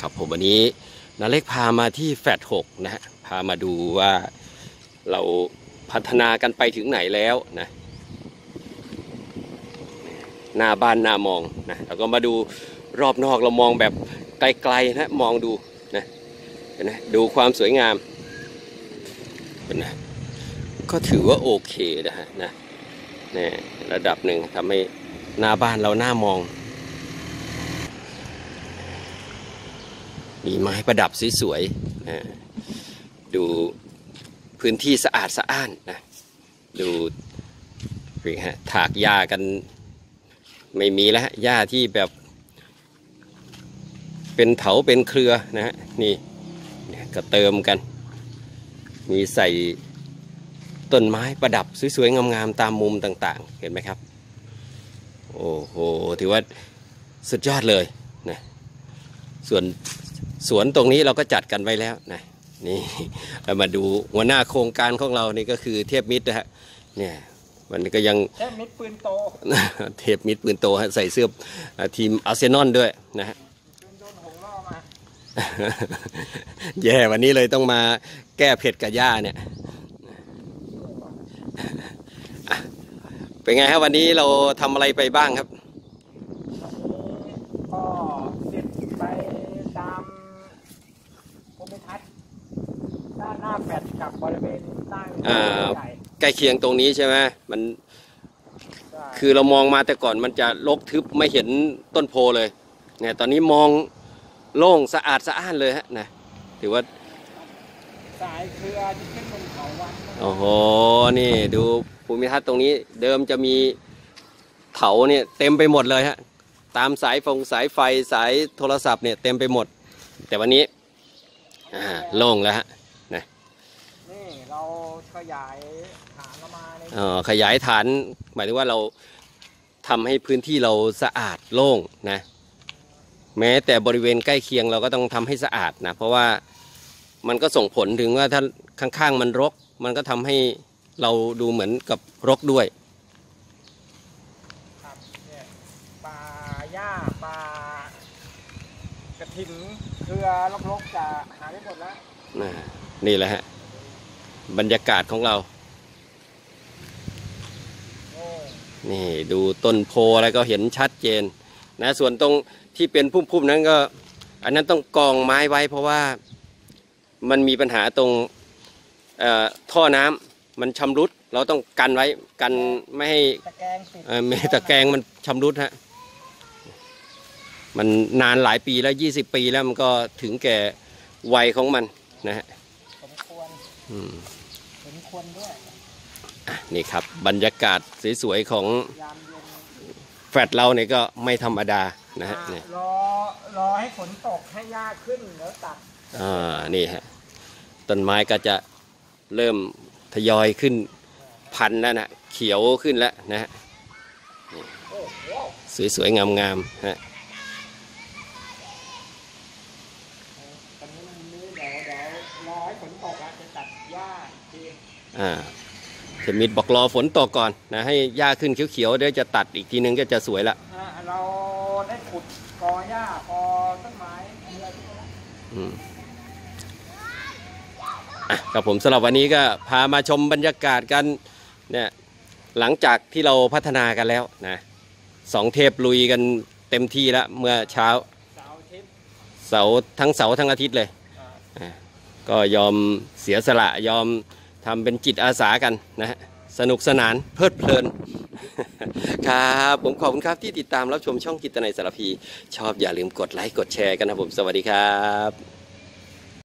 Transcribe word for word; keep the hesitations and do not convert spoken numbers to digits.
ครับผมวันนี้นาเล็กพามาที่แฟลตหกนะฮะพามาดูว่าเราพัฒนากันไปถึงไหนแล้วนะหน้าบ้านหน้ามองนะแล้วก็มาดูรอบนอกเรามองแบบไกลๆนะมองดูนะเห็นไหมดูความสวยงามเห็นไหมก็ถือว่าโอเคนะฮะนะนี่ระดับหนึ่งทำให้หน้าบ้านเราหน้ามองมีไม้ประดับสวยๆนะดูพื้นที่สะอาดสะอ้านนะดูนี่ฮะถากหญ้ากันไม่มีแล้วหญ้าที่แบบเป็นเถาเป็นเครือนะฮะนี่ก็เติมกันมีใส่ต้นไม้ประดับสวยๆงามๆตามมุมต่างๆเห็นไหมครับโอ้โหถือว่าสุดยอดเลยนะส่วนสวนตรงนี้เราก็จัดกันไว้แล้วนะนี่เรามาดูหัวหน้าโครงการของเรานี่ก็คือเทพมิตรนะฮะเนี่ยวันนี้ก็ยังเทพมิตรปืนโตเทพมิตรปืนโตฮะใส่เสื้อทีมอาร์เซนอลด้วยนะฮะโดนหงล่อมาแย่วันนี้เลยต้องมาแก้เผ็ดกับย่าเนี่ยเป็นไงครับวันนี้เราทำอะไรไปบ้างครับก็เสร็จไปตามภูมิทัศน์ด้านหน้าแฟลตกับบริเวณใต้ใกล้เคียงตรงนี้ใช่ไหมมันคือเรามองมาแต่ก่อนมันจะรกทึบไม่เห็นต้นโพเลยเนี่ยตอนนี้มองโล่งสะอาดสะอ้านเลยฮะนะถือว่าสายเครือที่ขึ้นบนเขาวันโอ้โหนี่ดูภูมิทัศน์ตรงนี้เดิมจะมีเถาเนี่ยเต็มไปหมดเลยฮะตามสายฟงสายไฟสายโทรศัพท์เนี่ยเต็มไปหมดแต่วันนี้อ่าโล่งแล้วฮะนะนี่เราขยายฐานออกมาในอ๋อขยายฐานหมายถึงว่าเราทำให้พื้นที่เราสะอาดโล่งนะแม้แต่บริเวณใกล้เคียงเราก็ต้องทำให้สะอาดนะเพราะว่ามันก็ส่งผลถึงว่าถ้าข้างๆมันรกมันก็ทำให้เราดูเหมือนกับรกด้วยครับเนี่ยป่าหญ้าป่ากระถิ่นเครือรกๆจะหายไปหมดแล้วนี่แหละฮะบรรยากาศของเรานี่ดูต้นโพอะไรก็เห็นชัดเจนนะส่วนตรงที่เป็นพุ่มๆนั้นก็อันนั้นต้องกองไม้ไว้เพราะว่ามันมีปัญหาตรงท่อน้ำมันชำรุดเราต้องกันไว้กันไม่ให้ตะแกรงติดไม่ตะแกรงมันชำรุดฮะมันนานหลายปีแล้วยี่สิบปีแล้วมันก็ถึงแก่วัยของมันนะฮะสมควรอืมสมควรด้วยนี่ครับบรรยากาศสวยๆของแฟลตเราเนี่ยก็ไม่ธรรมดานะฮะนี่รอรอให้ฝนตกให้หญ้าขึ้นแล้วตัดอ่านี่ฮะต้นไม้ก็จะเริ่มทยอยขึ้นพันแล้วนะเขียวขึ้นแล้วนะฮะสวยๆงามๆฮะตอนนี้มันนี้เดี๋ยวเดี๋ยวรอให้ฝนตกจะตัดหญ้าทีอ่าเทมิดบอกรอฝนตกก่อนนะให้หญ้าขึ้นเขียวๆเดี๋ยวจะตัดอีกทีนึงก็จะสวยละเราได้ขุดกอหญ้าพอต้นไม้อะไรทุกอย่างอืมกับผมสำหรับวันนี้ก็พามาชมบรรยากาศกันเนี่ยหลังจากที่เราพัฒนากันแล้วนะสองเทปลุยกันเต็มที่แล้วเมื่อเช้าเสาทั้งเสาทั้งอาทิตย์เลยก็ยอมเสียสละยอมทำเป็นจิตอาสากันนะฮะสนุกสนานเพลิดเพลินครับผมขอบคุณครับที่ติดตามรับชมช่องจิตนัยสารพีชอบอย่าลืมกดไลค์กดแชร์กันนะผมสวัสดีครับ